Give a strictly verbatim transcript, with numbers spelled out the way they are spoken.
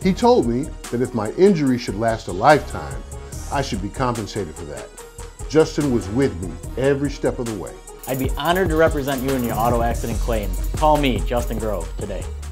He told me that if my injury should last a lifetime, I should be compensated for that. Justin was with me every step of the way. I'd be honored to represent you in your auto accident claim. Call me, Justin Grove, today.